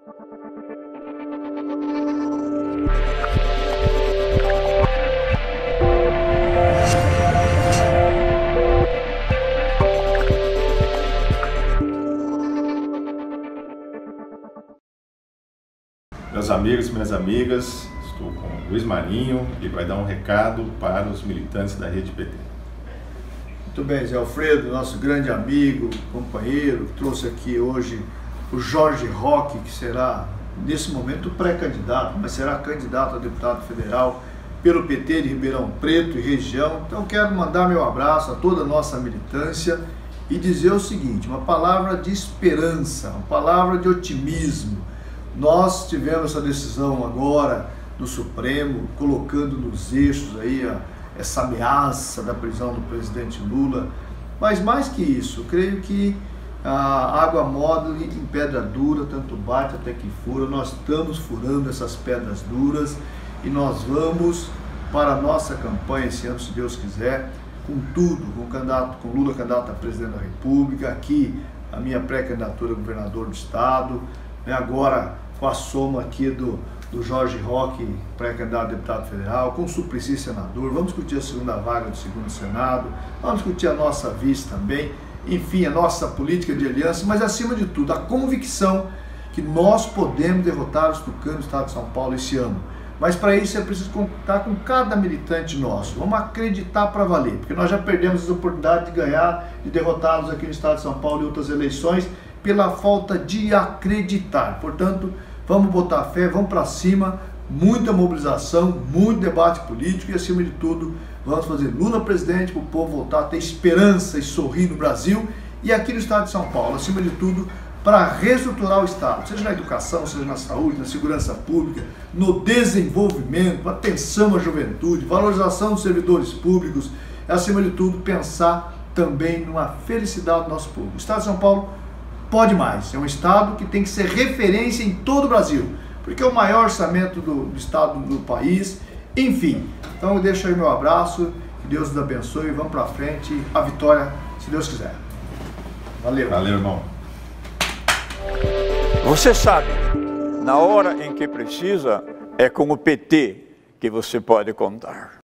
Meus amigos e minhas amigas, estou com o Luiz Marinho e vai dar um recado para os militantes da Rede PT. Muito bem, Zé Alfredo, nosso grande amigo, companheiro, que trouxe aqui hoje o Jorge Roque, que será, nesse momento, pré-candidato, mas será candidato a deputado federal pelo PT de Ribeirão Preto e região. Então quero mandar meu abraço a toda a nossa militância e dizer o seguinte, uma palavra de esperança, uma palavra de otimismo. Nós tivemos essa decisão agora do Supremo, colocando nos eixos aí essa ameaça da prisão do presidente Lula, mas mais que isso, creio que a água mole em pedra dura, tanto bate até que fura. Nós estamos furando essas pedras duras e nós vamos para a nossa campanha esse ano, se Deus quiser, com tudo, com Lula candidato a presidente da República, aqui a minha pré-candidatura a governador do estado, né, agora com a soma aqui do Jorge Roque, pré-candidato a deputado federal, com o Suplicy senador, vamos discutir a segunda vaga do segundo Senado, vamos discutir a nossa vice também, enfim, a nossa política de aliança, mas acima de tudo, a convicção que nós podemos derrotar os tucanos do estado de São Paulo esse ano. Mas para isso é preciso contar com cada militante nosso, vamos acreditar para valer, porque nós já perdemos as oportunidades de ganhar, de derrotá-los aqui no estado de São Paulo e outras eleições, pela falta de acreditar. Portanto, vamos botar fé, vamos para cima, muita mobilização, muito debate político e, acima de tudo, vamos fazer Lula presidente para o povo voltar a ter esperança e sorrir no Brasil e aqui no estado de São Paulo, acima de tudo, para reestruturar o estado, seja na educação, seja na saúde, na segurança pública, no desenvolvimento, atenção à juventude, valorização dos servidores públicos, e, acima de tudo, pensar também numa felicidade do nosso povo. O estado de São Paulo pode mais, é um estado que tem que ser referência em todo o Brasil, porque é o maior orçamento do estado do país, enfim. Então eu deixo aí meu abraço, que Deus nos abençoe, vamos para frente, a vitória, se Deus quiser. Valeu. Valeu, irmão. Você sabe, na hora em que precisa, é com o PT que você pode contar.